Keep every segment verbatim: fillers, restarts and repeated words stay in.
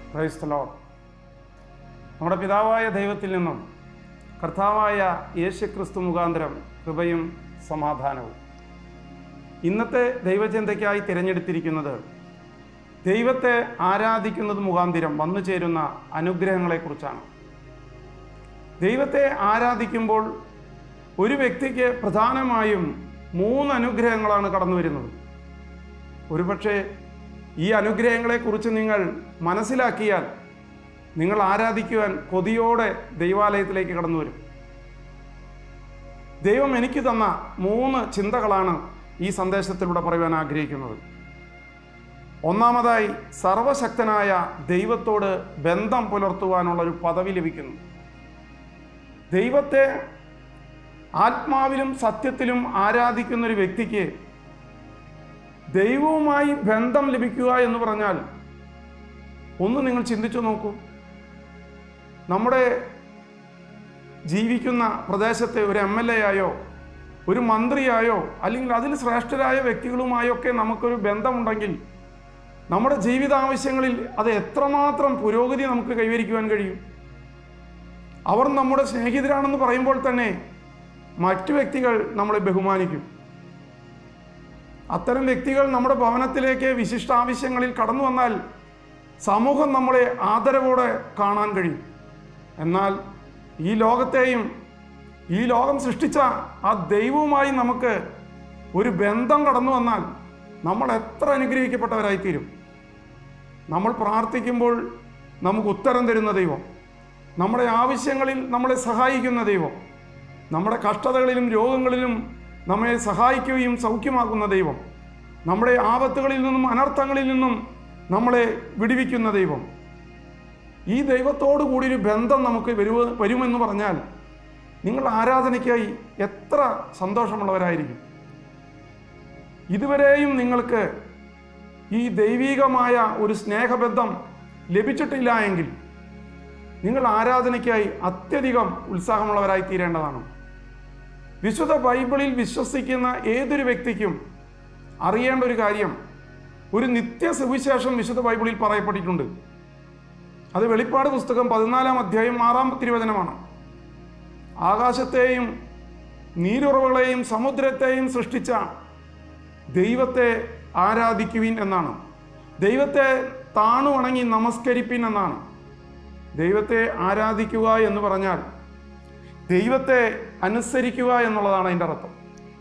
Price the Lord. നമ്മുടെ പിതാവായ ദൈവത്തിൽ നിന്നും കർത്താവായ യേശുക്രിസ്തു മുഖാന്തരം കൃപയും സമാധാനവും. ഇന്നത്തെ ദൈവചിന്തയ്ക്കായി തിരഞ്ഞെടുത്തിരിക്കുന്നത് ദൈവത്തെ ആരാധിക്കുന്നത് മുഖാന്തരം വന്നു ചേരുന്ന അനുഗ്രഹങ്ങളെക്കുറിച്ചാണ്. ദൈവത്തെ ആരാധിക്കുമ്പോൾ ഒരു വ്യക്തിക്ക് പ്രധാനമായും മൂന്ന് അനുഗ്രഹങ്ങളാണ് കടന്നു വരുന്നത്. ഒരുപക്ഷെ ഈ അനുഗ്രഹങ്ങളെക്കുറിച്ച് നിങ്ങൾ മനസ്സിലാക്കിയാൽ നിങ്ങൾ ആരാധിക്കുവാൻ കൊതിയോടെ ദൈവാലയത്തിലേക്ക് കടന്നു വരും. ദൈവം എനിക്ക് തന്ന മൂന്ന് ചിന്തകളാണ് ഈ സന്ദേശത്തിലൂടെ പറയുവാൻ ആഗ്രഹിക്കുന്നത്. ഒന്നാമതായി, സർവശക്തനായ ദൈവത്തോട് ബന്ധം പുലർത്തുവാനുള്ള ഒരു പദവി ലഭിക്കുന്നു. ദൈവത്തെ ആത്മാവിലും സത്യത്തിലും ആരാധിക്കുന്ന ഒരു വ്യക്തിക്ക് ദൈവവുമായി ബന്ധം ലഭിക്കുക എന്ന് പറഞ്ഞാൽ ഒന്ന് നിങ്ങൾ ചിന്തിച്ചു നോക്കൂ. നമ്മുടെ ജീവിക്കുന്ന പ്രദേശത്തെ ഒരു എം എൽ എ ആയോ ഒരു മന്ത്രിയായോ അല്ലെങ്കിൽ അതിൽ ശ്രേഷ്ഠരായ വ്യക്തികളുമായൊക്കെ നമുക്കൊരു ബന്ധമുണ്ടെങ്കിൽ നമ്മുടെ ജീവിതാവശ്യങ്ങളിൽ അത് എത്രമാത്രം പുരോഗതി നമുക്ക് കൈവരിക്കുവാൻ കഴിയും. അവർ നമ്മുടെ സ്നേഹിതരാണെന്ന് പറയുമ്പോൾ തന്നെ മറ്റു വ്യക്തികൾ നമ്മളെ ബഹുമാനിക്കും. അത്തരം വ്യക്തികൾ നമ്മുടെ ഭവനത്തിലേക്ക് വിശിഷ്ട ആവശ്യങ്ങളിൽ കടന്നു വന്നാൽ സമൂഹം നമ്മളെ ആദരവോടെ കാണാൻ കഴിയും. എന്നാൽ ഈ ലോകത്തെയും ഈ ലോകം സൃഷ്ടിച്ച ആ ദൈവവുമായി നമുക്ക് ഒരു ബന്ധം കടന്നു വന്നാൽ നമ്മൾ എത്ര അനുഗ്രഹിക്കപ്പെട്ടവരായിത്തീരും. നമ്മൾ പ്രാർത്ഥിക്കുമ്പോൾ നമുക്ക് ഉത്തരം തരുന്ന ദൈവം, നമ്മുടെ ആവശ്യങ്ങളിൽ നമ്മളെ സഹായിക്കുന്ന ദൈവം, നമ്മുടെ കഷ്ടതകളിലും രോഗങ്ങളിലും നമ്മെ സഹായിക്കുകയും സൗഖ്യമാക്കുന്ന ദൈവം, നമ്മുടെ ആപത്തുകളിൽ നിന്നും അനർത്ഥങ്ങളിൽ നിന്നും നമ്മളെ വിടുവിക്കുന്ന ദൈവം. ഈ ദൈവത്തോടു കൂടിയൊരു ബന്ധം നമുക്ക് വരുവ വരുമെന്ന് പറഞ്ഞാൽ നിങ്ങൾ ആരാധനയ്ക്കായി എത്ര സന്തോഷമുള്ളവരായിരിക്കും. ഇതുവരെയും നിങ്ങൾക്ക് ഈ ദൈവികമായ ഒരു സ്നേഹബന്ധം ലഭിച്ചിട്ടില്ല എങ്കിൽ നിങ്ങൾ ആരാധനയ്ക്കായി അത്യധികം ഉത്സാഹമുള്ളവരായി തീരേണ്ടതാണ്. വിശുദ്ധ ബൈബിളിൽ വിശ്വസിക്കുന്ന ഏതൊരു വ്യക്തിക്കും അറിയേണ്ട ഒരു കാര്യം, ഒരു നിത്യ സുവിശേഷം വിശുദ്ധ ബൈബിളിൽ പറയപ്പെട്ടിട്ടുണ്ട്. അത് വെളിപ്പാട് പുസ്തകം പതിനാലാം അധ്യായം ആറാം തിരുവചനമാണ്. ആകാശത്തെയും നീരുറവുകളെയും സമുദ്രത്തെയും സൃഷ്ടിച്ച ദൈവത്തെ ആരാധിക്കുവിൻ എന്നാണ്. ദൈവത്തെ താണു വണങ്ങി നമസ്കരിപ്പിൻ എന്നാണ്. ദൈവത്തെ ആരാധിക്കുക എന്ന് പറഞ്ഞാൽ ദൈവത്തെ അനുസരിക്കുക എന്നുള്ളതാണ് അതിൻ്റെ അർത്ഥം.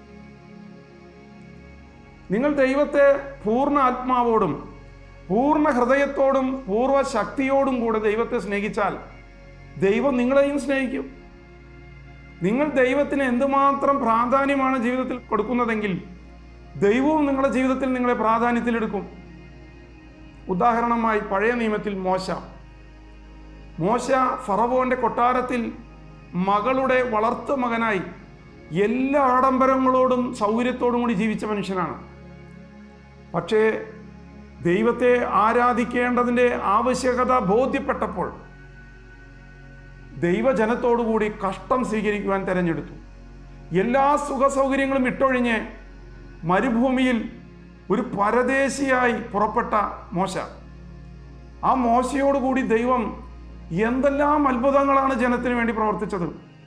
നിങ്ങൾ ദൈവത്തെ പൂർണ്ണ ആത്മാവോടും പൂർണ്ണ ഹൃദയത്തോടും പൂർവ്വ ശക്തിയോടും കൂടെ ദൈവത്തെ സ്നേഹിച്ചാൽ ദൈവം നിങ്ങളെയും സ്നേഹിക്കും. നിങ്ങൾ ദൈവത്തിന് എന്തുമാത്രം പ്രാധാന്യമാണ് ജീവിതത്തിൽ കൊടുക്കുന്നതെങ്കിൽ ദൈവവും നിങ്ങളുടെ ജീവിതത്തിൽ നിങ്ങളെ പ്രാധാന്യത്തിലെടുക്കും. ഉദാഹരണമായി പഴയ നിയമത്തിൽ മോശ മോശ ഫറവോന്റെ കൊട്ടാരത്തിൽ മകളുടെ വളർത്തു മകനായി എല്ലാ ആഡംബരങ്ങളോടും സൗകര്യത്തോടും കൂടി ജീവിച്ച മനുഷ്യനാണ്. പക്ഷേ ദൈവത്തെ ആരാധിക്കേണ്ടതിൻ്റെ ആവശ്യകത ബോധ്യപ്പെട്ടപ്പോൾ ദൈവജനത്തോടുകൂടി കഷ്ടം സ്വീകരിക്കുവാൻ തിരഞ്ഞെടുത്തു. എല്ലാ സുഖ സൗകര്യങ്ങളും വിട്ടൊഴിഞ്ഞ് മരുഭൂമിയിൽ ഒരു പരദേശിയായി പുറപ്പെട്ട മോശ, ആ മോശയോടുകൂടി ദൈവം എന്തെല്ലാം അത്ഭുതങ്ങളാണ് ജനത്തിന് വേണ്ടി പ്രവർത്തിച്ചത്.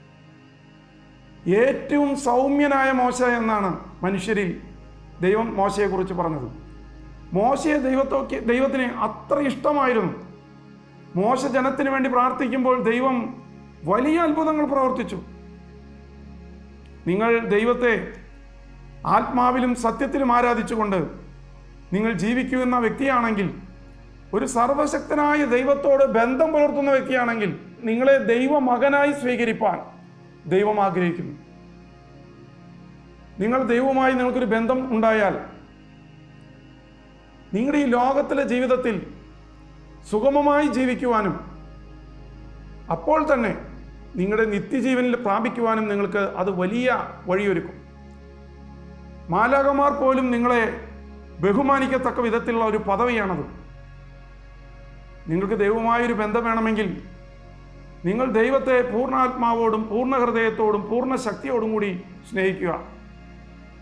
ഏറ്റവും സൗമ്യനായ മോശ എന്നാണ് മനുഷ്യരിൽ ദൈവം മോശയെക്കുറിച്ച് പറഞ്ഞത്. മോശയെ ദൈവത്തോക്ക് ദൈവത്തിന് അത്ര ഇഷ്ടമായിരുന്നു. മോശ ജനത്തിന് വേണ്ടി പ്രാർത്ഥിക്കുമ്പോൾ ദൈവം വലിയ അത്ഭുതങ്ങൾ പ്രവർത്തിച്ചു. നിങ്ങൾ ദൈവത്തെ ആത്മാവിലും സത്യത്തിലും ആരാധിച്ചുകൊണ്ട് നിങ്ങൾ ജീവിക്കുന്ന വ്യക്തിയാണെങ്കിൽ, ഒരു സർവശക്തനായ ദൈവത്തോട് ബന്ധം പുലർത്തുന്ന വ്യക്തിയാണെങ്കിൽ നിങ്ങളെ ദൈവമകനായി സ്വീകരിപ്പാൻ ദൈവം ആഗ്രഹിക്കുന്നു. നിങ്ങൾ ദൈവവുമായി നിങ്ങൾക്കൊരു ബന്ധം ഉണ്ടായാൽ നിങ്ങളുടെ ഈ ലോകത്തിലെ ജീവിതത്തിൽ സുഗമമായി ജീവിക്കുവാനും അപ്പോൾ തന്നെ നിങ്ങളുടെ നിത്യജീവനിൽ പ്രാപിക്കുവാനും നിങ്ങൾക്ക് അത് വലിയ വഴിയൊരുക്കും. മാലാഖമാർ പോലും നിങ്ങളെ ബഹുമാനിക്കത്തക്ക വിധത്തിലുള്ള ഒരു പദവിയാണത്. നിങ്ങൾക്ക് ദൈവവുമായൊരു ബന്ധം വേണമെങ്കിൽ നിങ്ങൾ ദൈവത്തെ പൂർണ്ണാത്മാവോടും പൂർണ്ണ ഹൃദയത്തോടും പൂർണ്ണ ശക്തിയോടും കൂടി സ്നേഹിക്കുക.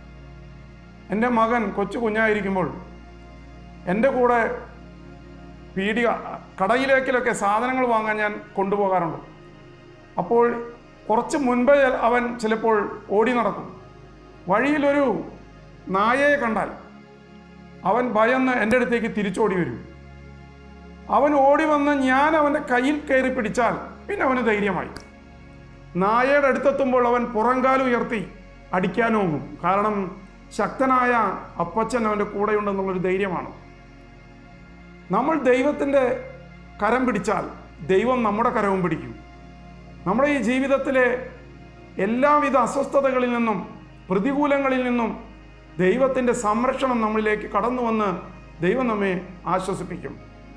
എൻ്റെ മകൻ കൊച്ചു കുഞ്ഞായിരിക്കുമ്പോൾ എൻ്റെ കൂടെ പീടിക കടയിലേക്കിലൊക്കെ സാധനങ്ങൾ വാങ്ങാൻ ഞാൻ കൊണ്ടുപോകാറുണ്ട്. അപ്പോൾ കുറച്ച് മുൻപേ അവൻ ചിലപ്പോൾ ഓടി നടക്കും. വഴിയിലൊരു നായയെ കണ്ടാൽ അവൻ ഭയന്ന് എൻ്റെ അടുത്തേക്ക് തിരിച്ചോടി വരും. അവൻ ഓടി വന്ന് ഞാൻ അവൻ്റെ കയ്യിൽ കയറി പിടിച്ചാൽ പിന്നെ അവന് ധൈര്യമായി. നായയുടെ അടുത്തെത്തുമ്പോൾ അവൻ പുറംകാലം ഉയർത്തി അടിക്കാനോങ്ങും. കാരണം ശക്തനായ അപ്പച്ചൻ അവൻ്റെ കൂടെയുണ്ടെന്നുള്ളൊരു ധൈര്യമാണ്. നമ്മൾ ദൈവത്തിൻ്റെ കരം പിടിച്ചാൽ ദൈവം നമ്മുടെ കരവും പിടിക്കും. നമ്മുടെ ഈ ജീവിതത്തിലെ എല്ലാവിധ അസ്വസ്ഥതകളിൽ നിന്നും പ്രതികൂലങ്ങളിൽ നിന്നും ദൈവത്തിൻ്റെ സംരക്ഷണം നമ്മളിലേക്ക് കടന്നു വന്ന് ദൈവം നമ്മെ ആശ്വസിപ്പിക്കും.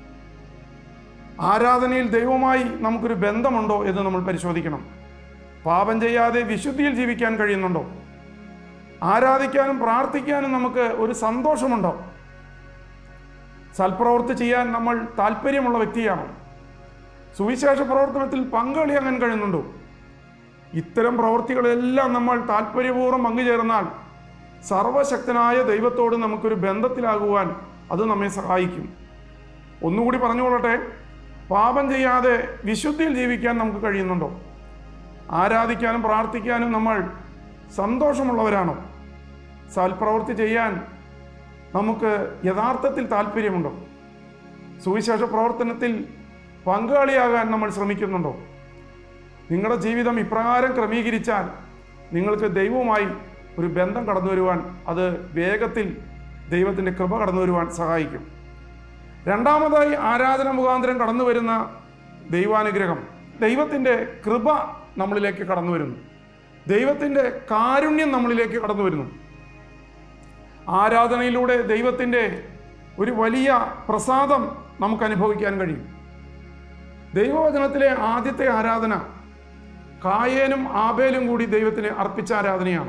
ആരാധനയിൽ ദൈവവുമായി നമുക്കൊരു ബന്ധമുണ്ടോ എന്ന് നമ്മൾ പരിശോധിക്കണം. പാപം ചെയ്യാതെ വിശുദ്ധിയിൽ ജീവിക്കാൻ കഴിയുന്നുണ്ടോ? ആരാധിക്കാനും പ്രാർത്ഥിക്കാനും നമുക്ക് ഒരു സന്തോഷമുണ്ടോ? സൽപ്രവൃത്തി ചെയ്യാൻ നമ്മൾ താല്പര്യമുള്ള വ്യക്തിയാണോ? സുവിശേഷ പ്രവർത്തനത്തിൽ പങ്കാളിയാകാൻ കഴിയുന്നുണ്ടോ? ഇത്തരം പ്രവൃത്തികളെല്ലാം നമ്മൾ താല്പര്യപൂർവ്വം പങ്കുചേർന്നാൽ സർവശക്തനായ ദൈവത്തോട് നമുക്കൊരു ബന്ധത്തിലാകുവാൻ അത് നമ്മെ സഹായിക്കും. ഒന്നുകൂടി പറഞ്ഞുകൊള്ളട്ടെ, പാപം ചെയ്യാതെ വിശുദ്ധിയിൽ ജീവിക്കാൻ നമുക്ക് കഴിയുന്നുണ്ടോ? ആരാധിക്കാനും പ്രാർത്ഥിക്കാനും നമ്മൾ സന്തോഷമുള്ളവരാണോ? സൽപ്രവൃത്തി ചെയ്യാൻ നമുക്ക് യഥാർത്ഥത്തിൽ താല്പര്യമുണ്ടോ? സുവിശേഷ പ്രവർത്തനത്തിൽ പങ്കാളിയാകാൻ നമ്മൾ ശ്രമിക്കുന്നുണ്ടോ? നിങ്ങളുടെ ജീവിതം ഇപ്രകാരം ക്രമീകരിച്ചാൽ നിങ്ങൾക്ക് ദൈവവുമായി ഒരു ബന്ധം കടന്നു വരുവാൻ, അത് വേഗത്തിൽ ദൈവത്തിൻ്റെ കൃപ കടന്നു വരുവാൻ സഹായിക്കും. രണ്ടാമതായി ആരാധന മുഖാന്തരം കടന്നു വരുന്ന ദൈവാനുഗ്രഹം, ദൈവത്തിൻ്റെ കൃപ നമ്മളിലേക്ക് കടന്നു വരുന്നു. ദൈവത്തിൻ്റെ കാരുണ്യം നമ്മളിലേക്ക് കടന്നു വരുന്നു. ആരാധനയിലൂടെ ദൈവത്തിൻ്റെ ഒരു വലിയ പ്രസാദം നമുക്ക് അനുഭവിക്കാൻ കഴിയും. ദൈവവചനത്തിലെ ആദ്യത്തെ ആരാധന കായേനും ആബേലും കൂടി ദൈവത്തിന് അർപ്പിച്ച ആരാധനയാണ്.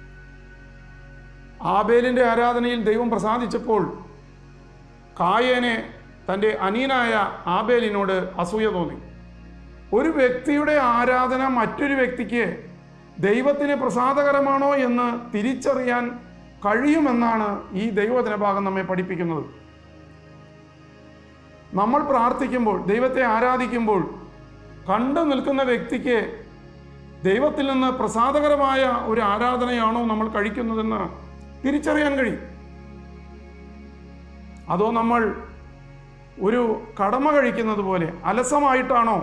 ആബേലിൻ്റെ ആരാധനയിൽ ദൈവം പ്രസാദിച്ചപ്പോൾ കായേനെ തൻ്റെ അനിയനായ ആബേലിനോട് അസൂയ തോന്നി. ഒരു വ്യക്തിയുടെ ആരാധന മറ്റൊരു വ്യക്തിക്ക് ദൈവത്തിന് പ്രസാദകരമാണോ എന്ന് തിരിച്ചറിയാൻ കഴിയുമെന്നാണ് ഈ ദൈവവചന ഭാഗം നമ്മെ പഠിപ്പിക്കുന്നത്. നമ്മൾ പ്രാർത്ഥിക്കുമ്പോൾ, ദൈവത്തെ ആരാധിക്കുമ്പോൾ കണ്ടു നിൽക്കുന്ന വ്യക്തിക്ക് ദൈവത്തിൽ നിന്ന് പ്രസാദകരമായ ഒരു ആരാധനയാണോ നമ്മൾ കഴിക്കുന്നതെന്ന് തിരിച്ചറിയാൻ കഴിയും. അതോ നമ്മൾ ഒരു കടമ കഴിക്കുന്നത് പോലെ അലസമായിട്ടാണോ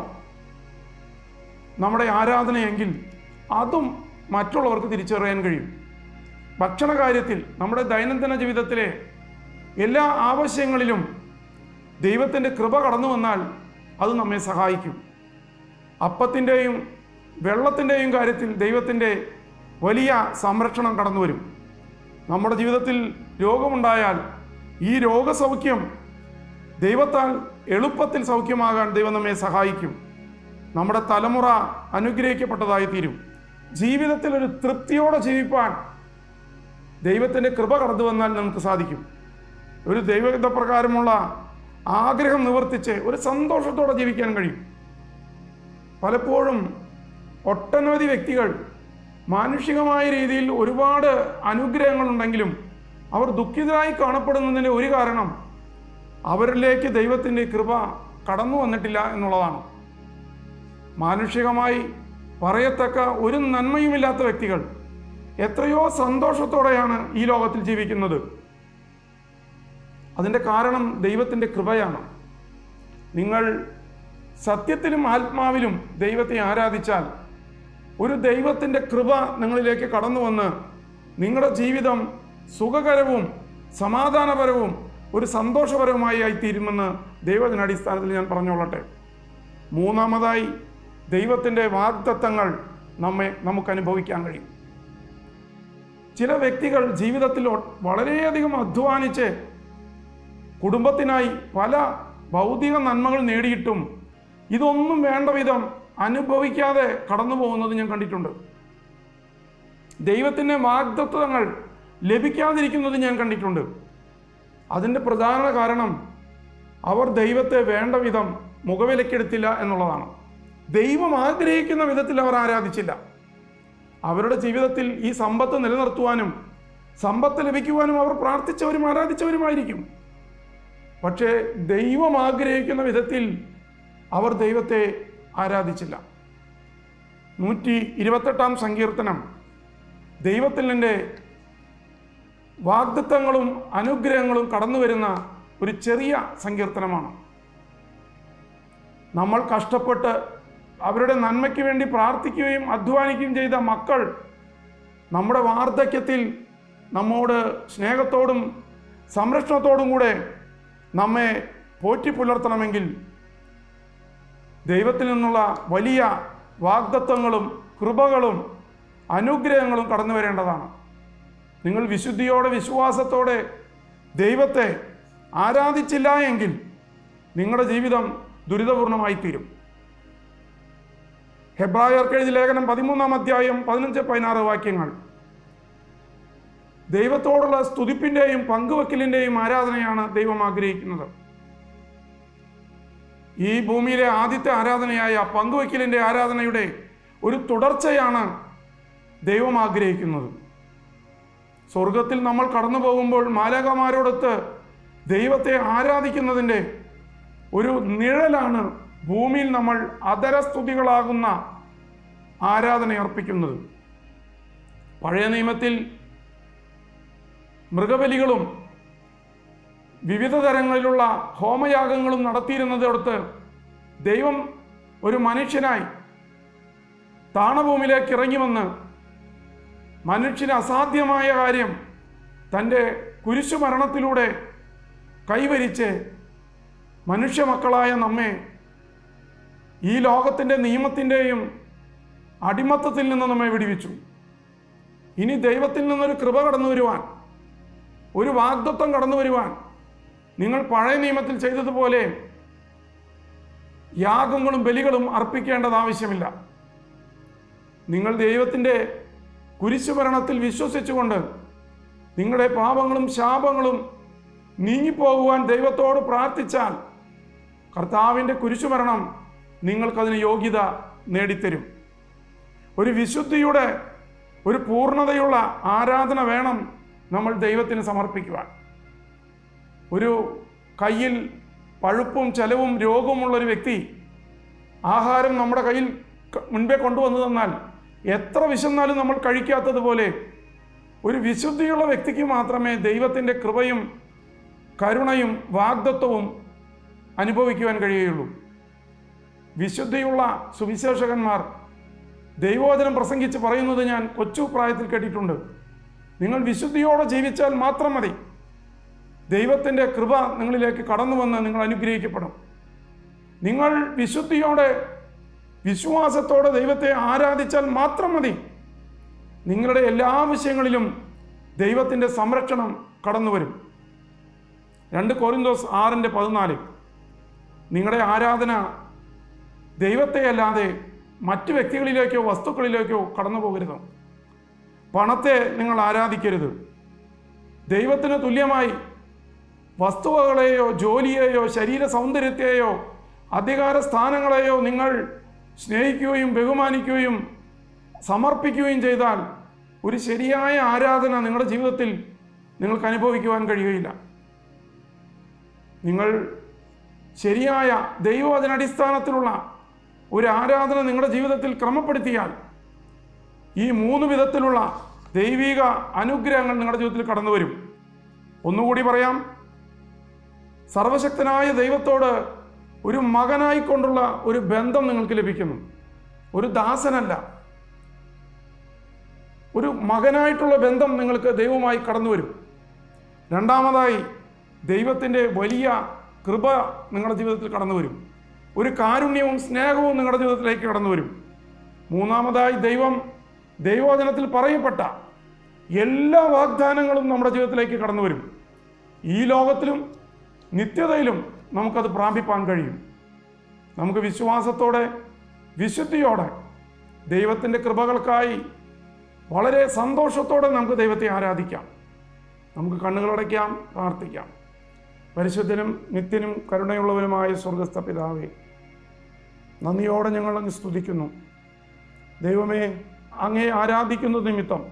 നമ്മുടെ ആരാധനയെങ്കിൽ അതും മറ്റുള്ളവർക്ക് തിരിച്ചറിയാൻ കഴിയും. ഭക്ഷണ കാര്യത്തിൽ, നമ്മുടെ ദൈനംദിന ജീവിതത്തിലെ എല്ലാ ആവശ്യങ്ങളിലും ദൈവത്തിൻ്റെ കൃപ കടന്നു വന്നാൽ അത് നമ്മെ സഹായിക്കും. അപ്പത്തിൻ്റെയും വെള്ളത്തിൻ്റെയും കാര്യത്തിൽ ദൈവത്തിൻ്റെ വലിയ സംരക്ഷണം കടന്നു വരും. നമ്മുടെ ജീവിതത്തിൽ രോഗമുണ്ടായാൽ ഈ രോഗസൗഖ്യം ദൈവത്താൽ എളുപ്പത്തിൽ സൗഖ്യമാകാൻ ദൈവം നമ്മെ സഹായിക്കും. നമ്മുടെ തലമുറ അനുഗ്രഹിക്കപ്പെട്ടതായി തീരും. ജീവിതത്തിൽ ഒരു തൃപ്തിയോടെ ജീവിപ്പാൻ ദൈവത്തിൻ്റെ കൃപ കടന്നു വന്നാൽ നമുക്ക് സാധിക്കും. ഒരു ദൈവഹിത പ്രകാരമുള്ള ആഗ്രഹം നിവർത്തിച്ച് ഒരു സന്തോഷത്തോടെ ജീവിക്കാൻ കഴിയും. പലപ്പോഴും ഒട്ടനവധി വ്യക്തികൾ മാനുഷികമായ രീതിയിൽ ഒരുപാട് അനുഗ്രഹങ്ങളുണ്ടെങ്കിലും അവർ ദുഃഖിതരായി കാണപ്പെടുന്നതിൻ്റെ ഒരു കാരണം അവരിലേക്ക് ദൈവത്തിൻ്റെ കൃപ കടന്നു വന്നിട്ടില്ല എന്നുള്ളതാണ്. മാനുഷികമായി പറയത്തക്ക ഒരു നന്മയുമില്ലാത്ത വ്യക്തികൾ എത്രയോ സന്തോഷത്തോടെയാണ് ഈ ലോകത്തിൽ ജീവിക്കുന്നത്. അതിൻ്റെ കാരണം ദൈവത്തിൻ്റെ കൃപയാണ്. നിങ്ങൾ സത്യത്തിലും ആത്മാവിലും ദൈവത്തെ ആരാധിച്ചാൽ ഒരു ദൈവത്തിൻ്റെ കൃപ നിങ്ങളിലേക്ക് കടന്നു വന്ന് നിങ്ങളുടെ ജീവിതം സുഖകരവും സമാധാനപരവും ഒരു സന്തോഷപരവുമായി ആയിത്തീരുമെന്ന് ദൈവത്തിൻ്റെ അടിസ്ഥാനത്തിൽ ഞാൻ പറഞ്ഞുകൊള്ളട്ടെ. മൂന്നാമതായി ദൈവത്തിൻ്റെ വാഗ്ദത്തങ്ങൾ നമ്മെ നമുക്ക് അനുഭവിക്കാൻ കഴിയും. ചില വ്യക്തികൾ ജീവിതത്തിൽ വളരെയധികം അധ്വാനിച്ച് കുടുംബത്തിനായി പല ഭൗതിക നന്മകൾ നേടിയിട്ടും ഇതൊന്നും വേണ്ട വിധം അനുഭവിക്കാതെ കടന്നു പോകുന്നത് ഞാൻ കണ്ടിട്ടുണ്ട്. ദൈവത്തിൻ്റെ വാഗ്ദത്തങ്ങൾ ലഭിക്കാതിരിക്കുന്നത് ഞാൻ കണ്ടിട്ടുണ്ട്. അതിൻ്റെ പ്രധാന കാരണം അവർ ദൈവത്തെ വേണ്ട വിധം മുഖവിലക്കെടുത്തില്ല എന്നുള്ളതാണ്. ദൈവം ആഗ്രഹിക്കുന്ന വിധത്തിൽ അവർ ആരാധിച്ചില്ല. അവരുടെ ജീവിതത്തിൽ ഈ സമ്പത്ത് നിലനിർത്തുവാനും സമ്പത്ത് ലഭിക്കുവാനും അവർ പ്രാർത്ഥിച്ചവരും ആരാധിച്ചവരുമായിരിക്കും. പക്ഷേ ദൈവം ആഗ്രഹിക്കുന്ന വിധത്തിൽ അവർ ദൈവത്തെ ആരാധിച്ചില്ല. നൂറ്റി ഇരുപത്തെട്ടാം സങ്കീർത്തനം ദൈവത്തിൽ നിന്റെ വാഗ്ദത്തങ്ങളും അനുഗ്രഹങ്ങളും കടന്നു വരുന്ന ഒരു ചെറിയ സങ്കീർത്തനമാണ്. നമ്മൾ കഷ്ടപ്പെട്ട് അവരുടെ നന്മയ്ക്ക് വേണ്ടി പ്രാർത്ഥിക്കുകയും അധ്വാനിക്കുകയും ചെയ്ത മക്കൾ നമ്മുടെ വാർദ്ധക്യത്തിൽ നമ്മോട് സ്നേഹത്തോടും സംരക്ഷണത്തോടും കൂടെ നമ്മെ പോറ്റി പുലർത്തണമെങ്കിൽ ദൈവത്തിൽ നിന്നുള്ള വലിയ വാഗ്ദത്തങ്ങളും കൃപകളും അനുഗ്രഹങ്ങളും കടന്നു വരേണ്ടതാണ്. നിങ്ങൾ വിശുദ്ധിയോടെ വിശ്വാസത്തോടെ ദൈവത്തെ ആരാധിച്ചില്ല എങ്കിൽ നിങ്ങളുടെ ജീവിതം ദുരിതപൂർണമായി തീരും. ഹെബ്രായർക്ക് എഴുതിയ ലേഖനം പതിമൂന്നാം അധ്യായം പതിനഞ്ച് പതിനാറ് വാക്യങ്ങൾ ദൈവത്തോടുള്ള സ്തുതിപ്പിൻ്റെയും പങ്കുവെക്കലിൻ്റെയും ആരാധനയാണ് ദൈവം ആഗ്രഹിക്കുന്നത്. ഈ ഭൂമിയിലെ ആദ്യത്തെ ആരാധനയായ പങ്കുവെക്കലിൻ്റെ ആരാധനയുടെ ഒരു തുടർച്ചയാണ് ദൈവം ആഗ്രഹിക്കുന്നത്. സ്വർഗത്തിൽ നമ്മൾ കടന്നു പോകുമ്പോൾ മാലാഖമാരോടൊത്ത് ദൈവത്തെ ആരാധിക്കുന്നതിൻ്റെ ഒരു നിഴലാണ് ഭൂമിയിൽ നമ്മൾ അധരസ്തുതികളാകുന്ന ആരാധന അർപ്പിക്കുന്നത്. പഴയ നിയമത്തിൽ മൃഗബലികളും വിവിധ തരങ്ങളിലുള്ള ഹോമയാഗങ്ങളും നടത്തിയിരുന്നതോടൊത്ത് ദൈവം ഒരു മനുഷ്യനായി താണഭൂമിയിലേക്ക് ഇറങ്ങി വന്ന് മനുഷ്യന് അസാധ്യമായ കാര്യം തൻ്റെ കുരിശുമരണത്തിലൂടെ കൈവരിച്ച് മനുഷ്യമക്കളായ നമ്മെ ഈ ലോകത്തിൻ്റെ നിയമത്തിൻ്റെയും അടിമത്തത്തിൽ നിന്ന് നമ്മെ വിടുവിച്ചു. ഇനി ദൈവത്തിൽ നിന്നൊരു കൃപ കടന്നു വരുവാൻ, ഒരു വാഗ്ദത്തം കടന്നു വരുവാൻ നിങ്ങൾ പഴയ നിയമത്തിൽ ചെയ്തതുപോലെ യാഗങ്ങളും ബലികളും അർപ്പിക്കേണ്ടത് ആവശ്യമില്ല. നിങ്ങൾ ദൈവത്തിൻ്റെ കുരിശുമരണത്തിൽ വിശ്വസിച്ചുകൊണ്ട് നിങ്ങളുടെ പാപങ്ങളും ശാപങ്ങളും നീങ്ങിപ്പോകുവാൻ ദൈവത്തോട് പ്രാർത്ഥിച്ചാൽ കർത്താവിൻ്റെ കുരിശുമരണം നിങ്ങൾക്കതിന് യോഗ്യത നേടിത്തരും. ഒരു വിശുദ്ധിയുടെ ഒരു പൂർണ്ണതയുള്ള ആരാധന വേണം നമ്മൾ ദൈവത്തിന് സമർപ്പിക്കുവാൻ. ഒരു കയ്യിൽ പഴുപ്പും ചലവും രോഗവുമുള്ളൊരു വ്യക്തി ആഹാരം നമ്മുടെ കയ്യിൽ മുൻപേ കൊണ്ടുവന്നു തന്നാൽ എത്ര വിശന്നാലും നമ്മൾ കഴിക്കാത്തതുപോലെ ഒരു വിശുദ്ധിയുള്ള വ്യക്തിക്ക് മാത്രമേ ദൈവത്തിൻ്റെ കൃപയും കരുണയും വാഗ്ദത്വവും അനുഭവിക്കുവാൻ കഴിയുകയുള്ളൂ. വിശുദ്ധിയുള്ള സുവിശേഷകന്മാർ ദൈവവചനം പ്രസംഗിച്ച് പറയുന്നത് ഞാൻ കൊച്ചു പ്രായത്തിൽ കേട്ടിട്ടുണ്ട്. നിങ്ങൾ വിശുദ്ധിയോടെ ജീവിച്ചാൽ മാത്രം മതി, ദൈവത്തിൻ്റെ കൃപ നിങ്ങളിലേക്ക് കടന്നു വന്ന് നിങ്ങൾ അനുഗ്രഹിക്കപ്പെടും. നിങ്ങൾ വിശുദ്ധിയോടെ വിശ്വാസത്തോടെ ദൈവത്തെ ആരാധിച്ചാൽ മാത്രം മതി, നിങ്ങളുടെ എല്ലാ വിഷയങ്ങളിലും ദൈവത്തിൻ്റെ സംരക്ഷണം കടന്നു വരും. രണ്ട് കൊരിന്തോസ് ആറിൻ്റെ പതിനാല് നിങ്ങളുടെ ആരാധന ദൈവത്തെ അല്ലാതെ മറ്റു വ്യക്തികളിലേക്കോ വസ്തുക്കളിലേക്കോ കടന്നു പോകരുത്. പണത്തെ നിങ്ങൾ ആരാധിക്കരുത്. ദൈവത്തിന് തുല്യമായി വസ്തുവകളെയോ ജോലിയെയോ ശരീര സൗന്ദര്യത്തെയോ അധികാര സ്ഥാനങ്ങളെയോ നിങ്ങൾ സ്നേഹിക്കുകയും ബഹുമാനിക്കുകയും സമർപ്പിക്കുകയും ചെയ്താൽ ഒരു ശരിയായ ആരാധന നിങ്ങളുടെ ജീവിതത്തിൽ നിങ്ങൾക്ക് അനുഭവിക്കുവാൻ കഴിയുകയില്ല. നിങ്ങൾ ശരിയായ ദൈവവചനാടിസ്ഥാനത്തിലുള്ള ഒരു ആരാധന നിങ്ങളുടെ ജീവിതത്തിൽ ക്രമപ്പെടുത്തിയാൽ ഈ മൂന്ന് വിധത്തിലുള്ള ദൈവിക അനുഗ്രഹങ്ങൾ നിങ്ങളുടെ ജീവിതത്തിൽ കടന്നു വരും. ഒന്നുകൂടി പറയാം, സർവശക്തനായ ദൈവത്തോട് ഒരു മകനായിക്കൊണ്ടുള്ള ഒരു ബന്ധം നിങ്ങൾക്ക് ലഭിക്കുന്നു. ഒരു ദാസനല്ല, ഒരു മകനായിട്ടുള്ള ബന്ധം നിങ്ങൾക്ക് ദൈവവുമായി കടന്നു വരും. രണ്ടാമതായി ദൈവത്തിൻ്റെ വലിയ കൃപ നിങ്ങളുടെ ജീവിതത്തിൽ കടന്നു വരും. ഒരു കാരുണ്യവും സ്നേഹവും നിങ്ങളുടെ ജീവിതത്തിലേക്ക് കടന്നു വരും. മൂന്നാമതായി ദൈവം ദൈവവചനത്തിൽ പറയപ്പെട്ട എല്ലാ വാഗ്ദാനങ്ങളും നമ്മുടെ ജീവിതത്തിലേക്ക് കടന്നു വരും. ഈ ലോകത്തിലും നിത്യതയിലും നമുക്കത് പ്രാപിപ്പാൻ കഴിയും. നമുക്ക് വിശ്വാസത്തോടെ വിശുദ്ധിയോടെ ദൈവത്തിൻ്റെ കൃപകൾക്കായി വളരെ സന്തോഷത്തോടെ നമുക്ക് ദൈവത്തെ ആരാധിക്കാം. നമുക്ക് കണ്ണുകളടയ്ക്കാം, പ്രാർത്ഥിക്കാം. പരിശുദ്ധനും നിത്യനും കരുണയുള്ളവനുമായ സ്വർഗസ്ഥ പിതാവേ, നന്ദിയോടെ ഞങ്ങൾ അങ്ങ് സ്തുതിക്കുന്നു. ദൈവമേ, അങ്ങേ ആരാധിക്കുന്ന നിമിത്തം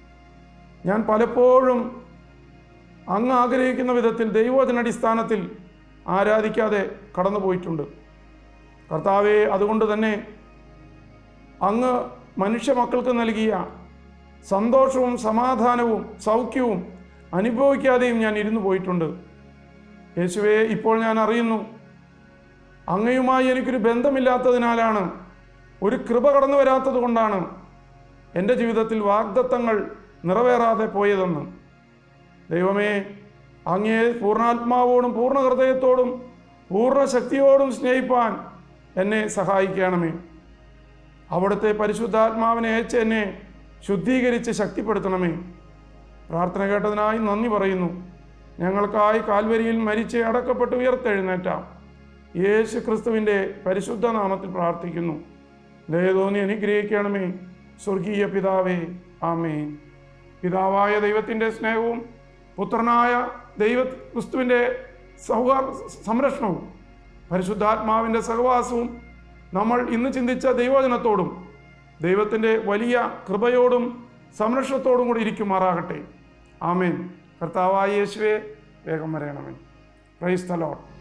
ഞാൻ പലപ്പോഴും അങ്ങ് ആഗ്രഹിക്കുന്ന വിധത്തിൽ ദൈവവചനാടിസ്ഥാനത്തിൽ ആരാധിക്കാതെ കടന്നു പോയിട്ടുണ്ട്. കർത്താവെ, അതുകൊണ്ട് തന്നെ അങ്ങ് മനുഷ്യ മക്കൾക്ക് നൽകിയ സന്തോഷവും സമാധാനവും സൗഖ്യവും അനുഭവിക്കാതെയും ഞാൻ ഇരുന്നു പോയിട്ടുണ്ട്. യേശുവേ, ഇപ്പോൾ ഞാൻ അറിയുന്നു, അങ്ങയുമായി എനിക്കൊരു ബന്ധമില്ലാത്തതിനാലാണ്, ഒരു കൃപ കടന്നു വരാത്തത് കൊണ്ടാണ് എൻ്റെ ജീവിതത്തിൽ വാഗ്ദത്തങ്ങൾ നിറവേറാതെ പോയതെന്ന്. ദൈവമേ, അങ്ങയെ പൂർണ്ണാത്മാവോടും പൂർണ്ണ ഹൃദയത്തോടും പൂർണ്ണ ശക്തിയോടും സ്നേഹിപ്പാൻ എന്നെ സഹായിക്കണമേ. അവിടുത്തെ പരിശുദ്ധാത്മാവിനെ അയച്ച് എന്നെ ശുദ്ധീകരിച്ച് ശക്തിപ്പെടുത്തണമേ. പ്രാർത്ഥന കേട്ടതിനായി നന്ദി പറയുന്നു. ഞങ്ങൾക്കായി കാൽവരിയിൽ മരിച്ച് അടക്കപ്പെട്ട് ഉയർത്തെഴുന്നേറ്റ യേശു ക്രിസ്തുവിൻ്റെ പരിശുദ്ധ നാമത്തിൽ പ്രാർത്ഥിക്കുന്നു. ദയ തോന്നി അനുഗ്രഹിക്കണമേ സ്വർഗീയ പിതാവേ. ആമേൻ. പിതാവായ ദൈവത്തിൻ്റെ സ്നേഹവും പുത്രനായ ദൈവ ക്രിസ്തുവിൻ്റെ സൗഹാർ സംരക്ഷണവും പരിശുദ്ധാത്മാവിൻ്റെ സഹവാസവും നമ്മൾ ഇന്ന് ചിന്തിച്ച ദൈവവചനത്തോടും ദൈവത്തിൻ്റെ വലിയ കൃപയോടും സംരക്ഷണത്തോടും കൂടി ഇരിക്കുമാറാകട്ടെ. ആമേൻ. കർത്താവായ യേശുവേ, വേഗം വരണമേ. Praise the Lord.